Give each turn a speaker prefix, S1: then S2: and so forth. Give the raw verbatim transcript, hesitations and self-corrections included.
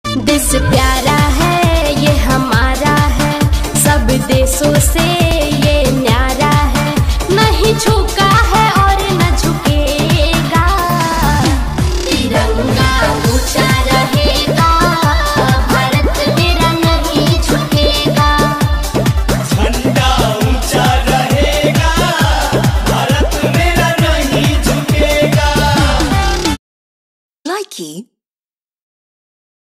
S1: देश प्यारा है ये हमारा है, सब देशों से